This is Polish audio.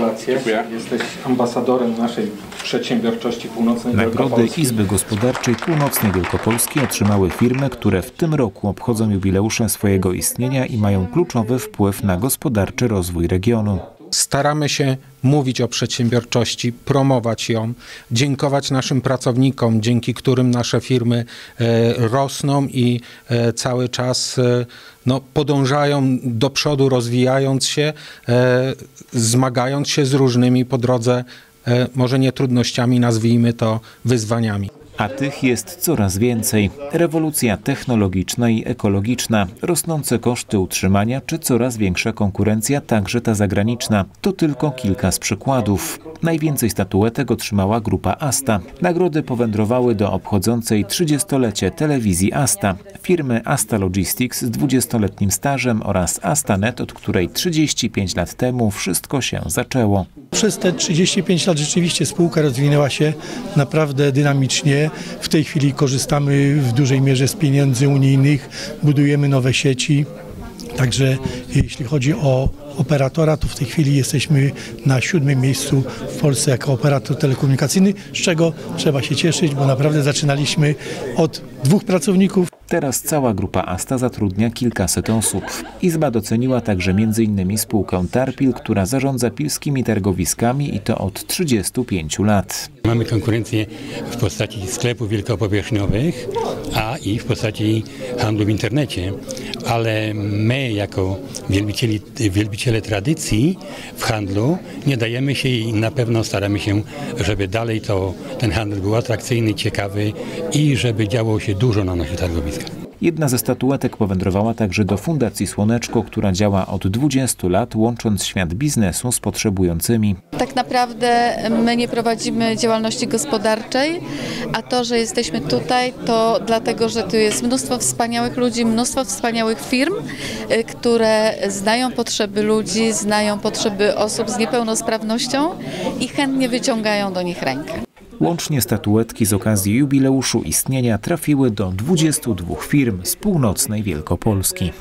Gratulacje. Dziękuję. Jesteś ambasadorem naszej przedsiębiorczości północnej Nagrody Wielkopolski. Izby Gospodarczej Północnej Wielkopolski otrzymały firmy, które w tym roku obchodzą jubileusze swojego istnienia i mają kluczowy wpływ na gospodarczy rozwój regionu. Staramy się mówić o przedsiębiorczości, promować ją, dziękować naszym pracownikom, dzięki którym nasze firmy rosną i cały czas podążają do przodu, rozwijając się, zmagając się z różnymi po drodze, może nie trudnościami, nazwijmy to wyzwaniami. A tych jest coraz więcej. Rewolucja technologiczna i ekologiczna, rosnące koszty utrzymania czy coraz większa konkurencja, także ta zagraniczna. To tylko kilka z przykładów. Najwięcej statuetek otrzymała grupa Asta. Nagrody powędrowały do obchodzącej 30-lecie telewizji Asta, firmy Asta Logistics z 20-letnim stażem oraz Astanet, od której 35 lat temu wszystko się zaczęło. Przez te 35 lat rzeczywiście spółka rozwinęła się naprawdę dynamicznie. W tej chwili korzystamy w dużej mierze z pieniędzy unijnych, budujemy nowe sieci. Także jeśli chodzi o operatora, to w tej chwili jesteśmy na 7. miejscu w Polsce jako operator telekomunikacyjny, z czego trzeba się cieszyć, bo naprawdę zaczynaliśmy od 2 pracowników. Teraz cała grupa Asta zatrudnia kilkaset osób. Izba doceniła także m.in. spółkę Tarpil, która zarządza pilskimi targowiskami i to od 35 lat. Mamy konkurencję w postaci sklepów wielkopowierzchniowych, a i w postaci handlu w internecie. Ale my jako wielbiciele tradycji w handlu nie dajemy się i na pewno staramy się, żeby dalej ten handel był atrakcyjny, ciekawy i żeby działo się dużo na naszych targowiskach. Jedna ze statuetek powędrowała także do Fundacji Słoneczko, która działa od 20 lat, łącząc świat biznesu z potrzebującymi. Tak naprawdę my nie prowadzimy działalności gospodarczej, a to, że jesteśmy tutaj, to dlatego, że tu jest mnóstwo wspaniałych ludzi, mnóstwo wspaniałych firm, które znają potrzeby ludzi, znają potrzeby osób z niepełnosprawnością i chętnie wyciągają do nich rękę. Łącznie statuetki z okazji jubileuszu istnienia trafiły do 22 firm z północnej Wielkopolski.